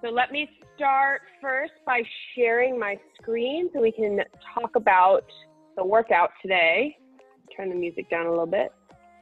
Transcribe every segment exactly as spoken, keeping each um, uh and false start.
So let me start first by sharing my screen so we can talk about the workout today. Turn the music down a little bit.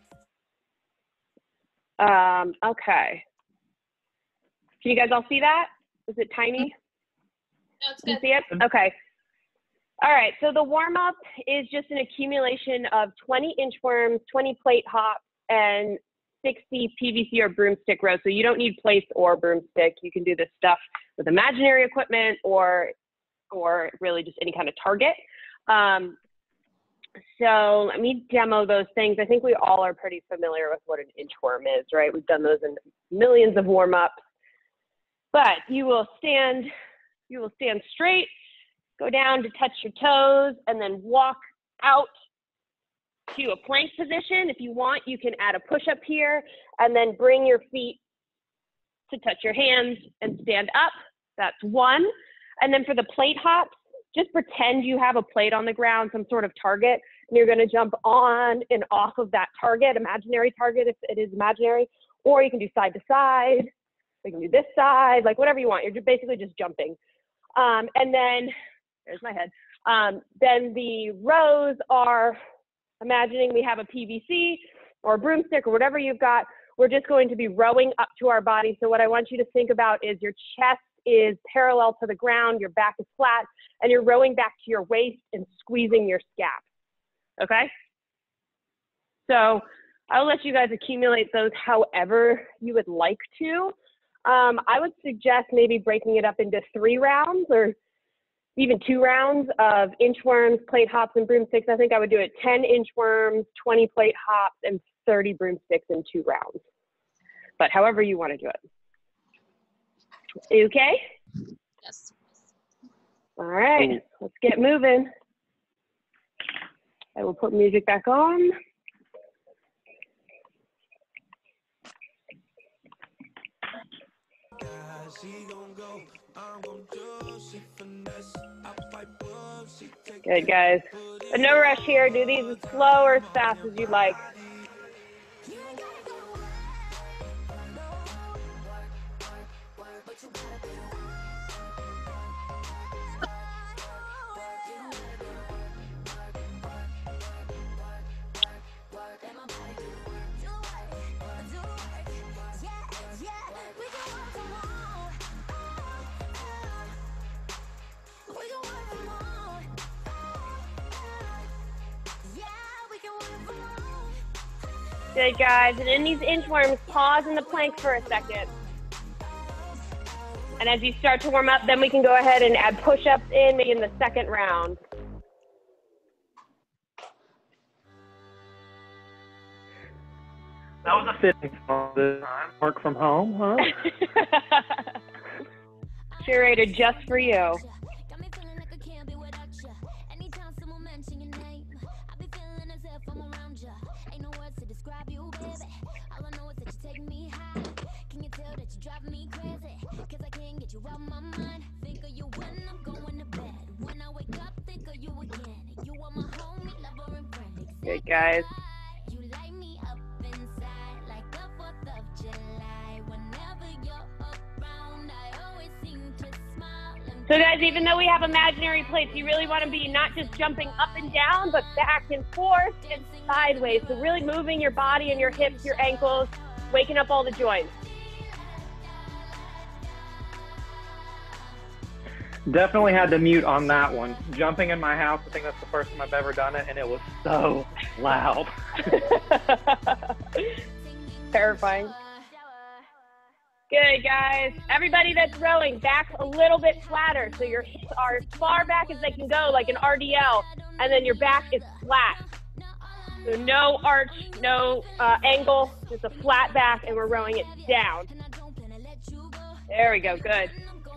Um, okay. Can you guys all see that? Is it tiny? No, it's Can good. you see it? Okay. All right, so the warm-up is just an accumulation of twenty inchworms, twenty plate hops, and sixty P V C or broomstick rows. So you don't need plates or broomstick. You can do this stuff with imaginary equipment or, or really just any kind of target. Um, so let me demo those things. I think we all are pretty familiar with what an inchworm is, right? We've done those in millions of warm-ups. But you will stand, you will stand straight, go down to touch your toes, and then walk out to a plank position. If you want, you can add a push-up here, and then bring your feet to touch your hands and stand up. That's one. And then for the plate hops, just pretend you have a plate on the ground, some sort of target, and you're gonna jump on and off of that target, imaginary target if it is imaginary, or you can do side to side, you can do this side, like whatever you want. You're basically just jumping. Um, and then, there's my head. Um, then the rows are, imagining we have a P V C or a broomstick or whatever you've got, we're just going to be rowing up to our body. So what I want you to think about is your chest is parallel to the ground, your back is flat, and you're rowing back to your waist and squeezing your scap, okay? So I'll let you guys accumulate those however you would like to. Um, I would suggest maybe breaking it up into three rounds or even two rounds of inchworms, plate hops, and broomsticks. I think I would do it ten inchworms, twenty plate hops, and thirty broomsticks in two rounds. But however you want to do it. Okay? Yes. All right, let's get moving. I will put music back on. Good, guys. But no rush here. Do these as slow or as fast as you'd like. Good, guys. And in these inchworms, pause in the plank for a second. And as you start to warm up, then we can go ahead and add push-ups in, maybe in the second round. That was a fitting song this time. Work from home, huh? Curated just for you. Good, guys. So guys, even though we have imaginary plates, you really want to be not just jumping up and down, but back and forth and sideways. So really moving your body and your hips, your ankles, waking up all the joints. Definitely had to mute on that one. Jumping in my house, I think that's the first time I've ever done it, and it was so loud. Terrifying. Good, guys. Everybody that's rowing, back a little bit flatter. So your hips are as far back as they can go, like an R D L, and then your back is flat. So no arch, no uh, angle, just a flat back, and we're rowing it down. There we go, good.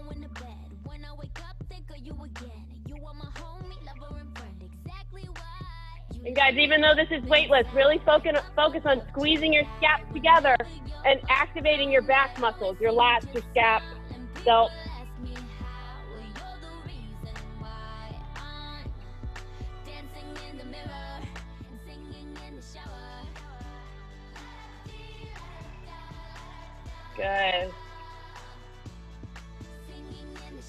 And guys, even though this is weightless, really focus, focus on squeezing your scaps together and activating your back muscles, your lats, your scap, delts. Good.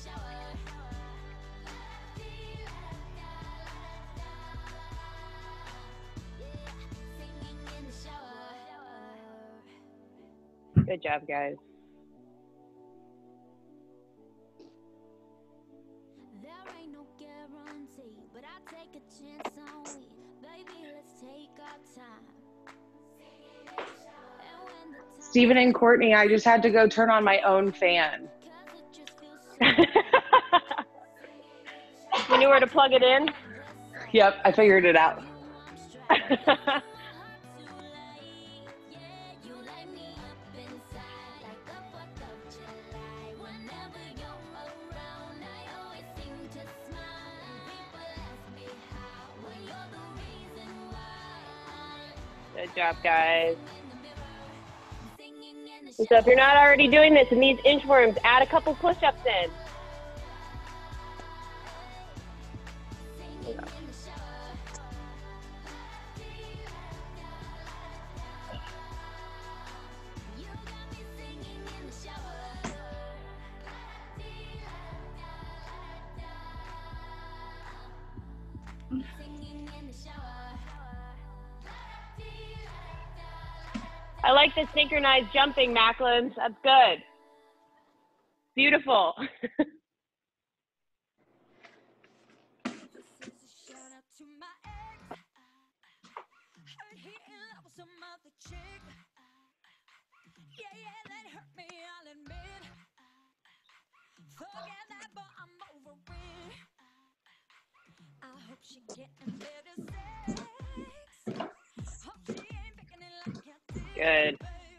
Good job, guys. There ain't no guarantee, but I take a chance on we. Baby, let's take our time. And when the time Stephen and Courtney, I just had to go turn on my own fan. cause it just feels so You knew where to plug it in? Yep, I figured it out. Good job, guys. And so if you're not already doing this in these inchworms, add a couple push-ups in. I like the synchronized jumping, Macklin. That's good. Beautiful. Good.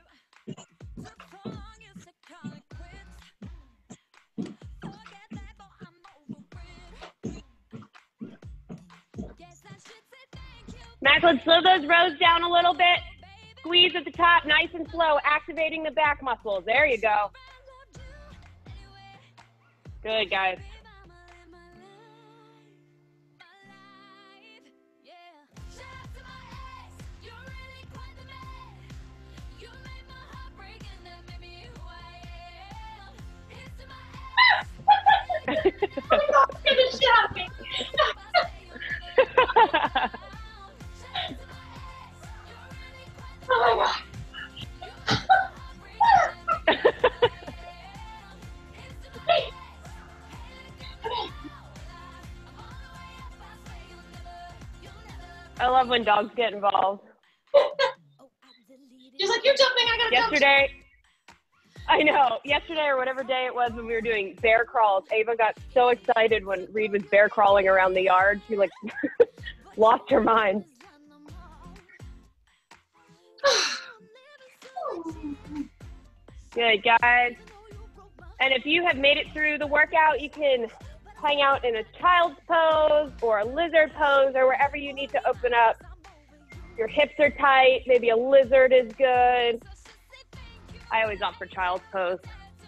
Macklin, slow those rows down a little bit. Squeeze at the top, nice and slow, activating the back muscles. There you go. Good, guys. Oh my God. I love when dogs get involved. She's like, you're jumping, I gotta Yesterday, I know, yesterday or whatever day it was when we were doing bear crawls, Ava got so excited when Reed was bear crawling around the yard. She like lost her mind. Good, guys. And if you have made it through the workout, you can hang out in a child's pose or a lizard pose or wherever you need to open up. Your hips are tight. Maybe a lizard is good. I always opt for child's pose.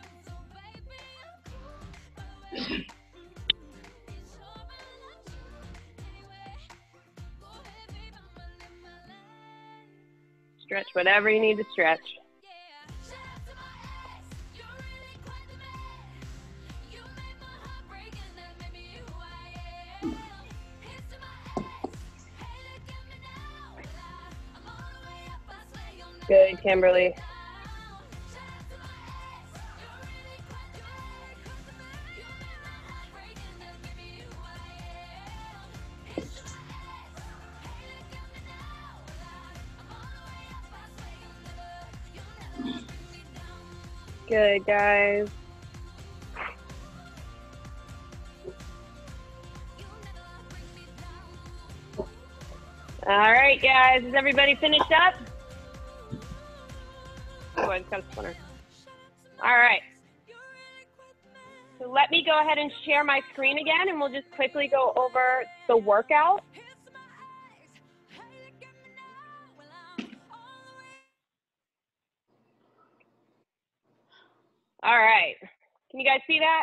Stretch whatever you need to stretch. Good, Kimberly. Good, guys. All right, guys. Is everybody finished up? Oh, I just got a splinter. All right. So let me go ahead and share my screen again, and we'll just quickly go over the workout. All right. Can you guys see that?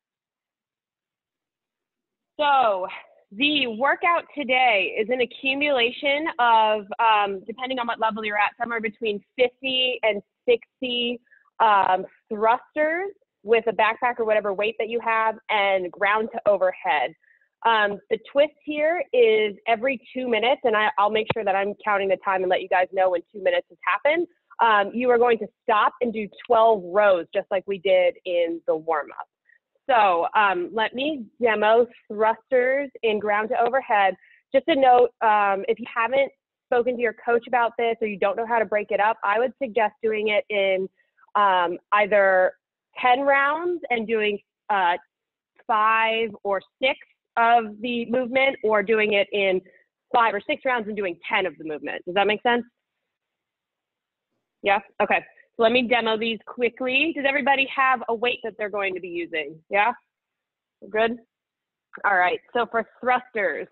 So the workout today is an accumulation of, um, depending on what level you're at, somewhere between fifty and sixty um, thrusters with a backpack or whatever weight that you have, and ground to overhead. Um, the twist here is every two minutes, and I, I'll make sure that I'm counting the time and let you guys know when two minutes has happened. Um, you are going to stop and do twelve rows, just like we did in the warm-up. So um, let me demo thrusters in ground to overhead. Just a note, um, if you haven't spoken to your coach about this or you don't know how to break it up, I would suggest doing it in um, either ten rounds and doing uh, five or six of the movement, or doing it in five or six rounds and doing ten of the movement. Does that make sense? Yeah, okay. So let me demo these quickly. Does everybody have a weight that they're going to be using? Yeah, good? All right, so for thrusters,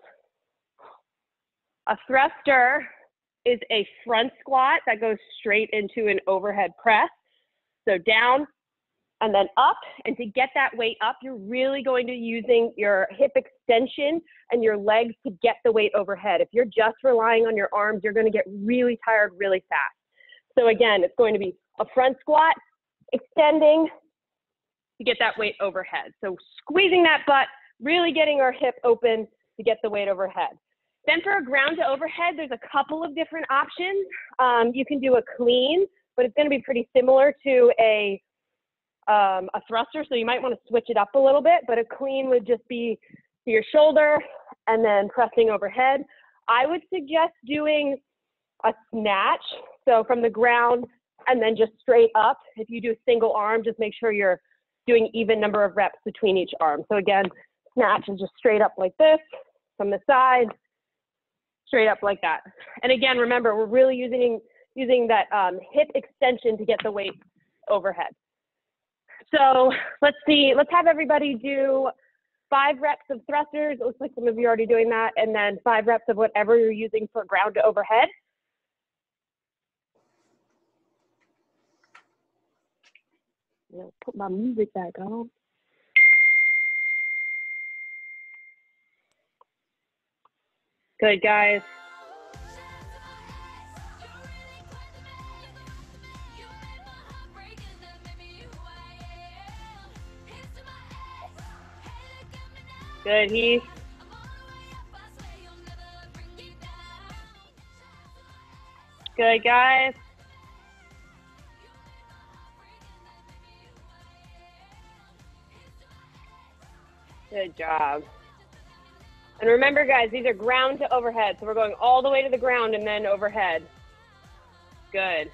a thruster is a front squat that goes straight into an overhead press. So down and then up, and to get that weight up, you're really going to be using your hip extension and your legs to get the weight overhead. If you're just relying on your arms, you're going to get really tired really fast. So again, it's going to be a front squat, extending to get that weight overhead. So squeezing that butt, really getting our hip open to get the weight overhead. Then for a ground to overhead, there's a couple of different options. Um, you can do a clean, but it's going to be pretty similar to a, um, a thruster, so you might want to switch it up a little bit, but a clean would just be to your shoulder and then pressing overhead. I would suggest doing a snatch, so from the ground and then just straight up. If you do a single arm, just make sure you're doing even number of reps between each arm. So again, snatch is just straight up like this, from the side, straight up like that. And again, remember, we're really using, using that um, hip extension to get the weight overhead. So let's see, let's have everybody do five reps of thrusters. It looks like some of you are already doing that. And then five reps of whatever you're using for ground to overhead. I'll put my music back on. Good, guys. Good, Heath. Good, guys. Good job. And remember, guys, these are ground to overhead. So we're going all the way to the ground and then overhead. Good.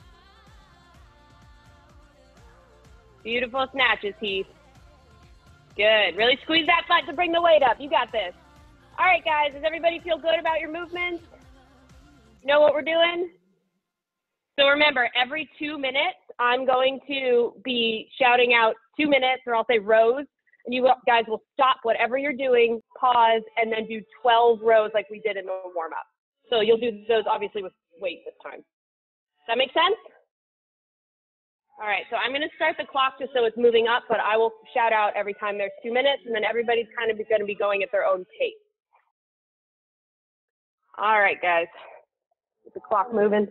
Beautiful snatches, Heath. Good. Really squeeze that butt to bring the weight up. You got this. All right, guys. Does everybody feel good about your movements? Know what we're doing? So remember, every two minutes, I'm going to be shouting out two minutes, or I'll say rows. And you guys will stop whatever you're doing, pause, and then do twelve rows like we did in the warm-up. So you'll do those obviously with weight this time. Does that make sense? All right, so I'm gonna start the clock just so it's moving up, but I will shout out every time there's two minutes, and then everybody's kind of gonna be going at their own pace. All right, guys, get the clock moving.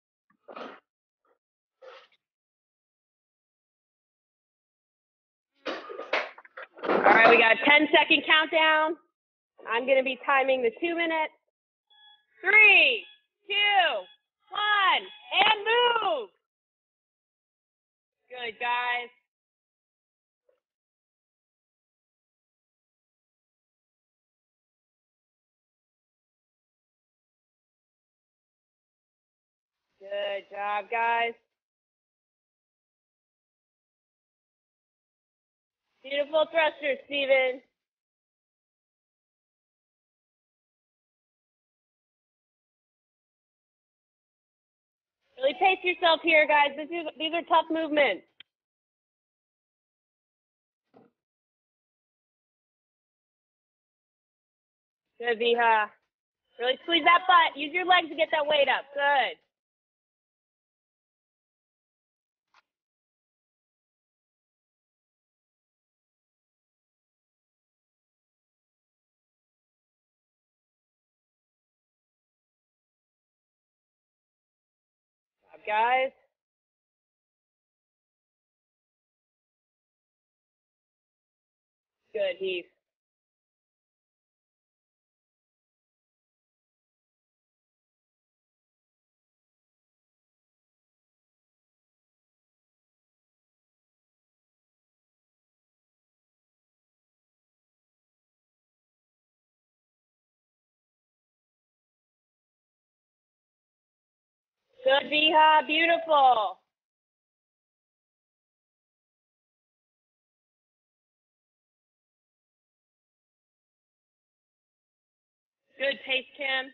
All right, we got a ten second countdown. I'm gonna be timing the two minutes. Three, two, one, and move. Good, guys. Good job, guys. Beautiful thrusters, Steven. Really pace yourself here, guys. This is, these are tough movements. Good, Viha. Really squeeze that butt. Use your legs to get that weight up. Good. Good job, guys. Good, Heath. Good, Viha. Beautiful. Good pace, Kim.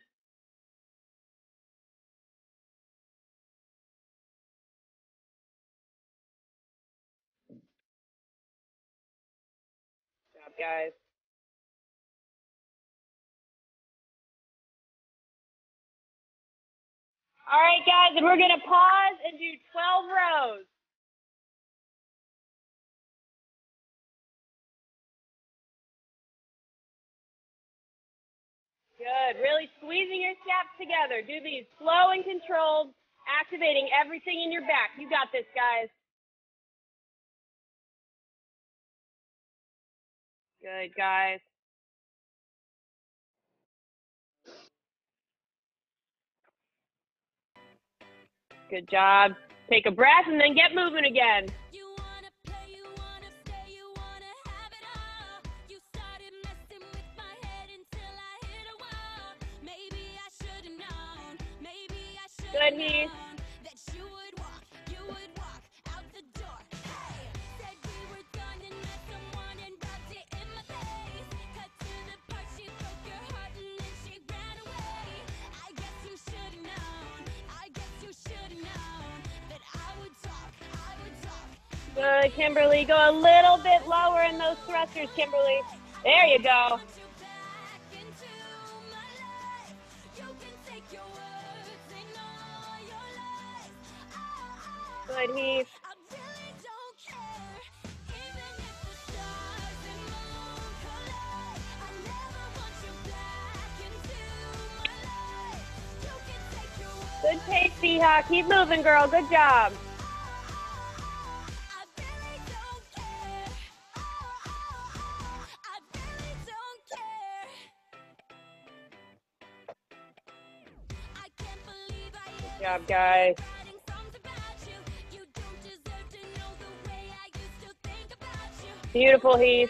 Good job, guys. All right, guys, and we're going to pause and do twelve rows. Good. Really squeezing your straps together. Do these slow and controlled, activating everything in your back. You got this, guys. Good, guys. Good job. Take a breath and then get moving again. You wanna play, you wanna stay, you wanna have it all. You started messing with my head until I hit a wall. Maybe I should have known, maybe I should have Good, Heath. known that you would walk, you would walk out the door. Hey, said we were done and met someone and rubbed it in my face. Cut to the part, she broke your heart and then she ran away. I guess you should have known, I guess you should have known that I would talk, I would talk. Good, Kimberly. Go a little bit lower in those thrusters, Kimberly. There you go. Good, Heath. Good pace, Viha. Keep moving, girl. Good job. Good job, guys. Beautiful, Heath.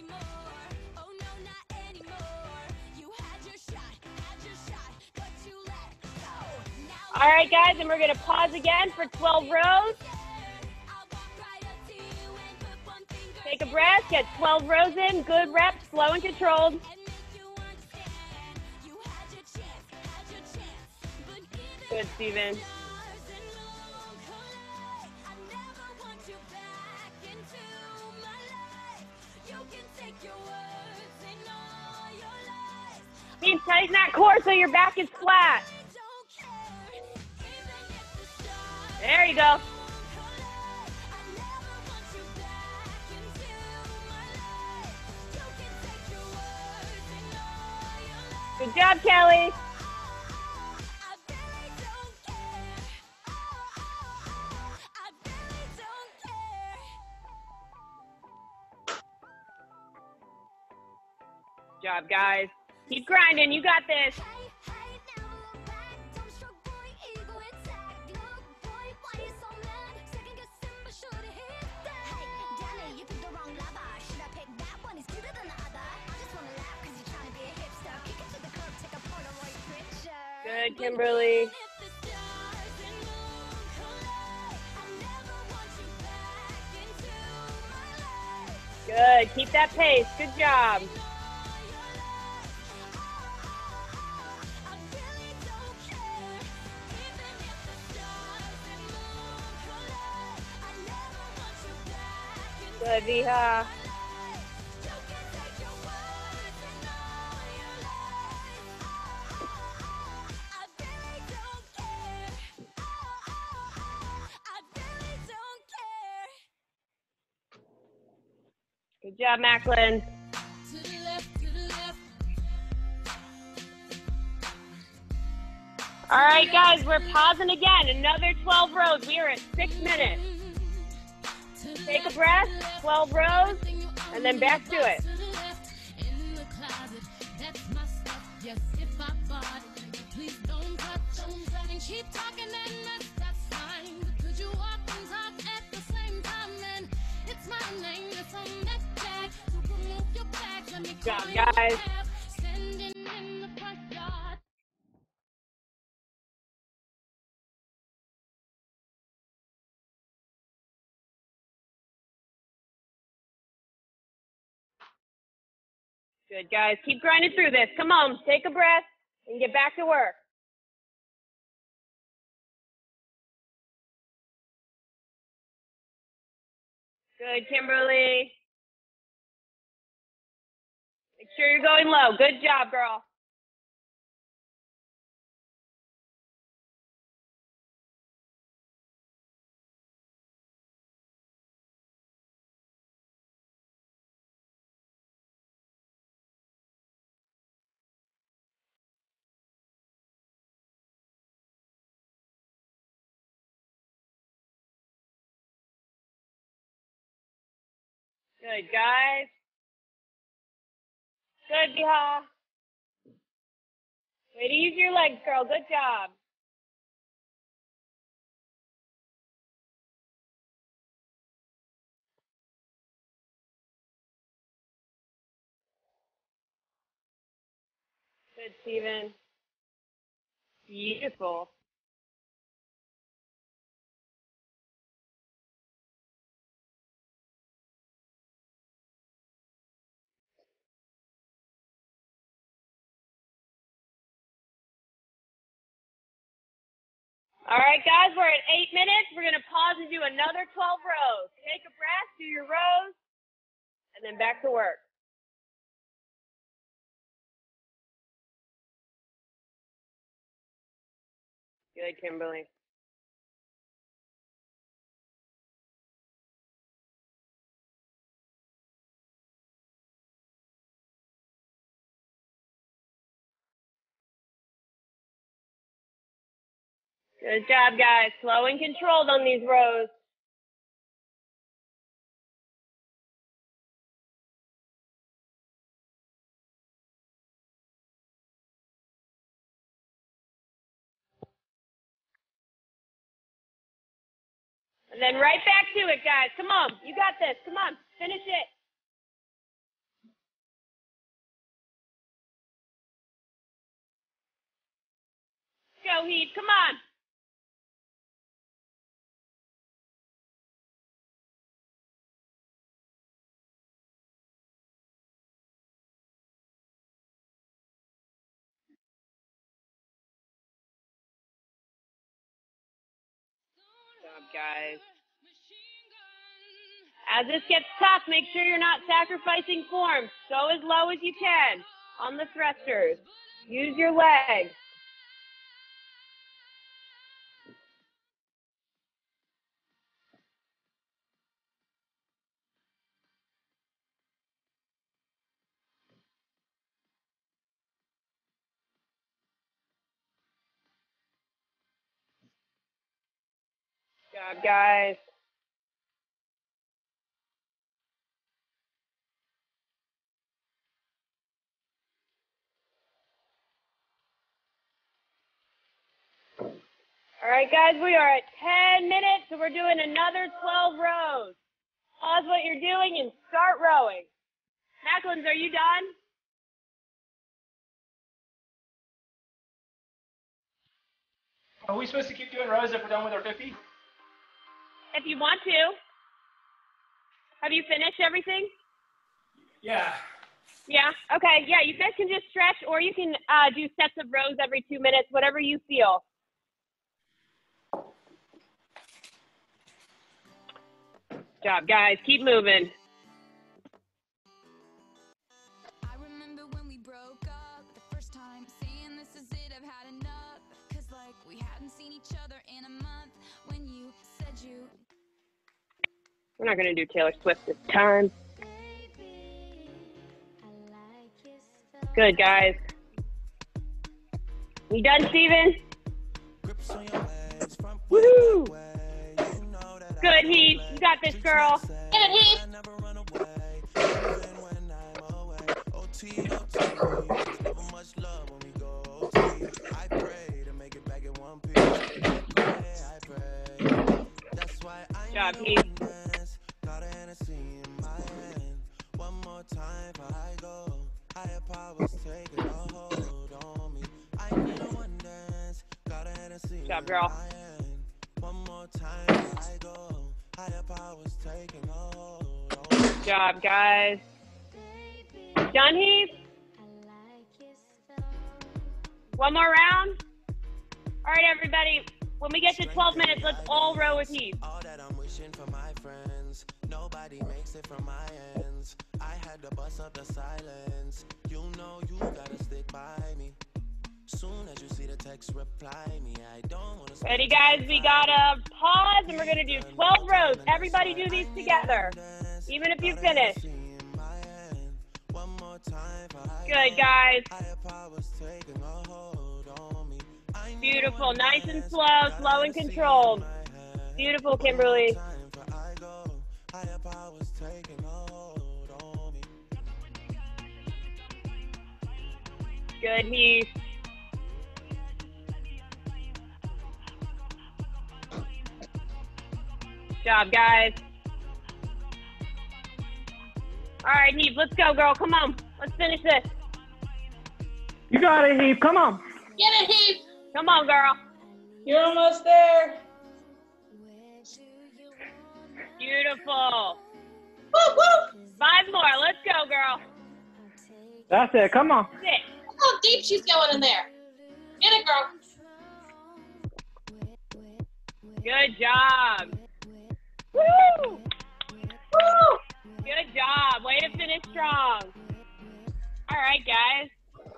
All right, guys, and we're going to pause again for twelve rows. Take a breath, get twelve rows in, good reps, slow and controlled. Good, Steven. Keep tighten that core so your back is flat. There you go. Good job, Kelly. Good job, guys. Keep grinding. You got this. Good, Kimberly. Good. Keep that pace. Good job. Good, Viha. Good job, Macklin. All right, guys, we're pausing again. Another twelve rows. We are at six minutes. Take a breath, twelve rows, and then back to it. Keep talking and that's, that's fine. But could you walk and talk at the same time? And it's my name that's on that tag. So remove your bags. Let me Good job, call you guys. a cab. Standing in the front yard. Good, guys. Keep grinding through this. Come on, take a breath and get back to work. Good, Kimberly. Make sure you're going low. Good job, girl. Good, guys. Good, Biha. Way to use your legs, girl. Good job. Good, Steven. Beautiful. All right, guys, we're at eight minutes. We're going to pause and do another twelve rows. Take a breath, do your rows, and then back to work. Good, Kimberly. Good job, guys. Slow and controlled on these rows. And then right back to it, guys. Come on. You got this. Come on. Finish it. Go, Heath. Come on. Good job, guys. As this gets tough, make sure you're not sacrificing form. Go as low as you can on the thrusters. Use your legs. Good job, guys. All right, guys, we are at ten minutes, so we're doing another twelve rows. Pause what you're doing and start rowing. Macklins, are you done? Are we supposed to keep doing rows if we're done with our fifty? If you want to. Have you finished everything? Yeah. Yeah, okay, yeah, you guys can just stretch, or you can uh, do sets of rows every two minutes, whatever you feel. Good job, guys. Keep moving. I remember when we broke up the first time, saying this is it, I've had enough. Cause like we hadn't seen each other in a month when you said you. We're not going to do Taylor Swift this time. Good, guys. You done, Steven? Woohoo! Good, Heath. You got this, girl. Good, Heath. I pray to make it back in one piece. job, Heath. Good job, girl. Good job, guys. Done, Heath? One more round? All right, everybody. When we get to twelve minutes, let's all row with Heath. All that I'm wishing for my friends. Nobody makes it from my ends. I had to bust up the silence. You know you gotta stick by me. Soon as you see the text, reply me. I don't wanna. Ready, guys? We gotta pause, and we're gonna do twelve rows. Everybody do these together, even if you finish. Good, guys. Beautiful, nice and slow, slow and controlled. Beautiful, Kimberly. Good, Heath. Good job, guys. All right, Heath, let's go, girl. Come on, let's finish this. You got it, Heath. Come on. Get it, Heath. Come on, girl. You're almost there. Beautiful. Woo, woo. Five more. Let's go, girl. That's it. Come on. Six. Look how deep she's going in there. Get it, girl. Good job. Woo! Woo! Good job. Way to finish strong. All right, guys.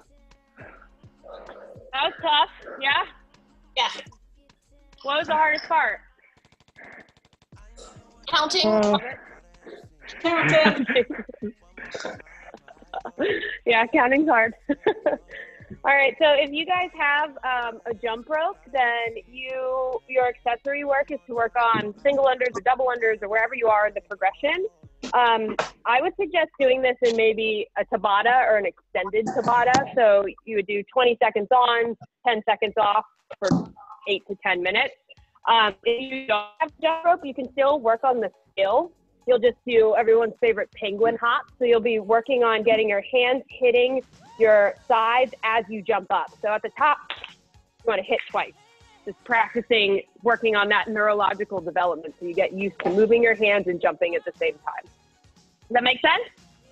That was tough. Yeah? Yeah. What was the hardest part? Counting. Uh, Counting. Yeah, counting's hard. All right, so if you guys have um, a jump rope, then you your accessory work is to work on single unders or double unders or wherever you are in the progression. Um, I would suggest doing this in maybe a Tabata or an extended Tabata. So you would do twenty seconds on, ten seconds off for eight to ten minutes. Um, if you don't have jump rope, you can still work on the skill. You'll just do everyone's favorite penguin hop. So you'll be working on getting your hands hitting your sides as you jump up. So at the top, you want to hit twice. Just practicing working on that neurological development so you get used to moving your hands and jumping at the same time. Does that make sense?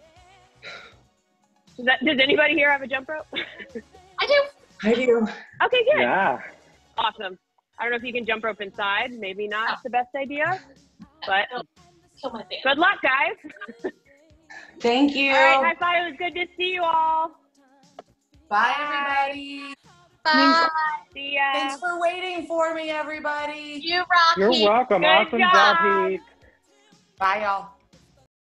Does, that, does anybody here have a jump rope? I do. I do. Okay, good. yeah. Awesome. I don't know if you can jump rope inside. Maybe not the best idea, but It'll kill my fan. good luck, guys. Thank you. All right, high five. It was good to see you all. Bye, everybody. Bye. See ya. Thanks for waiting for me, everybody. You rock, You're Heath. welcome. Good Awesome job. job, Heath. Bye, y'all.